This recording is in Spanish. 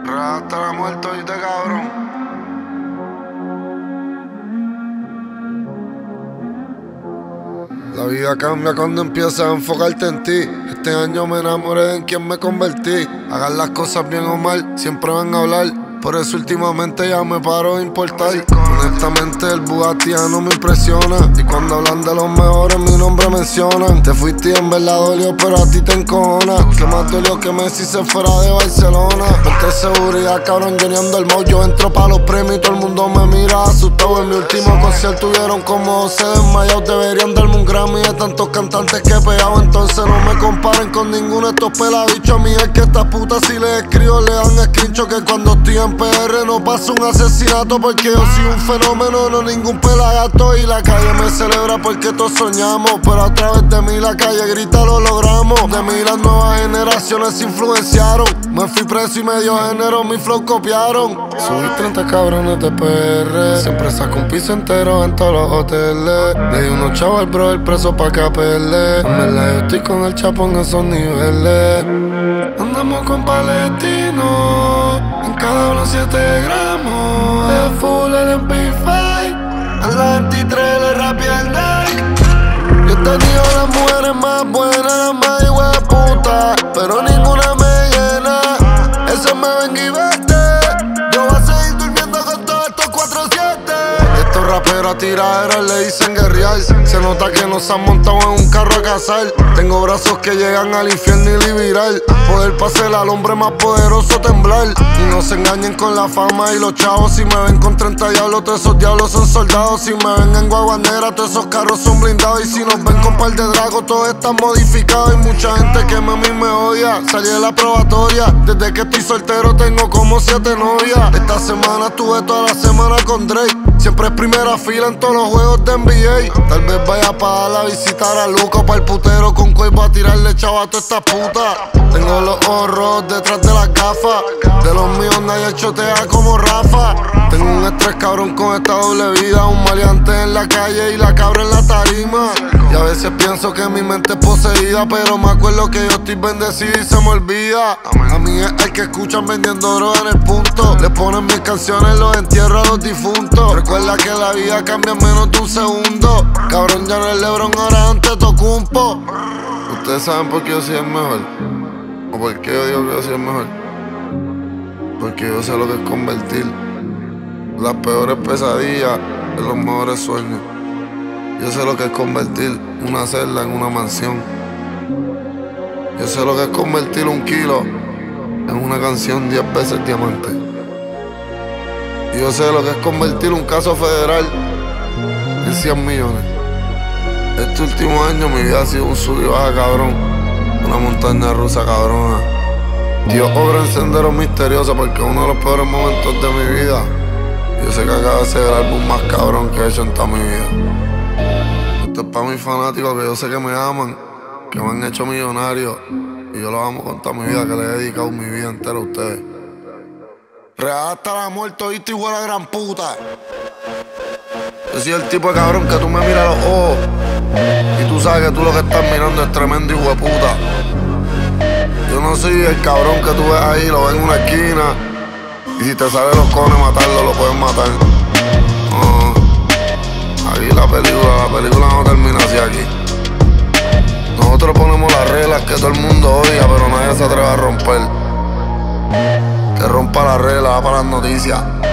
Hasta la muerte, oíste, cabrón. La vida cambia cuando empiezas a enfocarte en ti. Este año me enamoré en quien me convertí. Hagan las cosas bien o mal, siempre van a hablar. Por eso últimamente ya me paro de importar. Honestamente el Bugatti ya no me impresiona. Y cuando hablan de los mejores mi nombre mencionan. Te fuiste y en verdad dolió, pero a ti te encojona. Que más dolió que Messi se fuera de Barcelona. Vente seguridad, cabrón, lleneando el mojo. Yo entro pa' los premios y todo el mundo me mira asustado. En mi último concierto tuvieron como 12 desmayados. Deberían darme un Grammy de tantos cantantes que he pegado. Entonces no me comparen con ninguno de estos pelabichos. A mí es que esta puta si les escribo le dan screenshot. Que cuando estoy en PR no pasa un asesinato, porque yo soy un fenómeno, no ningún pelagato. Y la calle me celebra porque todos soñamos, pero a través de mí la calle grita lo logramos. De mí las nuevas generaciones se influenciaron. Me fui preso y medio género mi flow copiaron. Subí 30 cabrones de PR, siempre saco un piso entero en todos los hoteles. Le di unos chavos al bro el preso pa' que apele. En verdad yo estoy con el chapo en esos niveles. Andamos con palestinos, en cada uno 7 gramos. De full el MP5, a la 23 le rapeé el Nike. Yo he tenido las mujeres más buenas, las más hijas de puta, pero ninguna me llena. Eso me venga y vete. Yo voy a seguir durmiendo con todos estos 4-7. Estos raperos a tiraderas le dicen guerrear. Se nota que nos han montado en un carro a cazar. Tengo brazos que llegan al infierno y liberar. Poder pasar al hombre más poderoso temblar. Y no se engañen con la fama y los chavos. Si me ven con 30 diablos, todos esos diablos son soldados. Si me ven en guaguanera, todos esos carros son blindados. Y si nos ven con par de dragos, todos están modificados. Hay mucha gente que a mí me odia. Salí de la probatoria, desde que estoy soltero tengo como 7 novias. Esta semana estuve toda la semana con Drake. Siempre es primera fila en todos los juegos de NBA. Tal vez vaya pa' dar la visitar a Luco, pa' el putero con cuerpo a tirarle chavo a toda esta puta. Tengo los ojos rojos detrás de las gafas. De los míos nadie chotea como Rafa. Tengo un estrés cabrón con esta doble vida. Un maleante en la calle y la cabra en la tarima. Y a veces pienso que mi mente es poseída, pero me acuerdo que yo estoy bendecido y se me olvida. A mí es el que escuchan vendiendo droga en el punto. Le ponen mis canciones, los entierro a los difuntos. Recuerda que la vida cambia en menos de un segundo. Cabrón, ya no es LeBron, ahora antes Tocumpo. Ustedes saben por qué yo soy el mejor. ¿O por qué yo digo que yo soy el mejor? Porque yo sé lo que es convertir las peores pesadillas en los mejores sueños. Yo sé lo que es convertir una celda en una mansión. Yo sé lo que es convertir 1 kilo en una canción 10 veces diamante. Y yo sé lo que es convertir un caso federal en 100 millones. Este último año mi vida ha sido un sub y baja cabrón. Una montaña rusa cabrona. Dios obra en senderos misteriosos porque uno de los peores momentos de mi vida. Yo sé que acaba de ser el álbum más cabrón que he hecho en toda mi vida. Esto es para mis fanáticos que yo sé que me aman, que me han hecho millonario. Y yo los amo con toda mi vida, que le he dedicado mi vida entera a ustedes. Real hasta la muerte, oíste, hijo de la gran puta. Yo soy el tipo de cabrón que tú me miras a los ojos y tú sabes que tú lo que estás mirando es tremendo hijo de puta. Yo no soy el cabrón que tú ves ahí, lo ves en una esquina y si te sale los cojones matarlo, lo pueden matar. No, aquí la película no termina así aquí. Nosotros ponemos las reglas que todo el mundo odia, pero nadie se atreve a romper. Que rompa la regla, va para las noticias.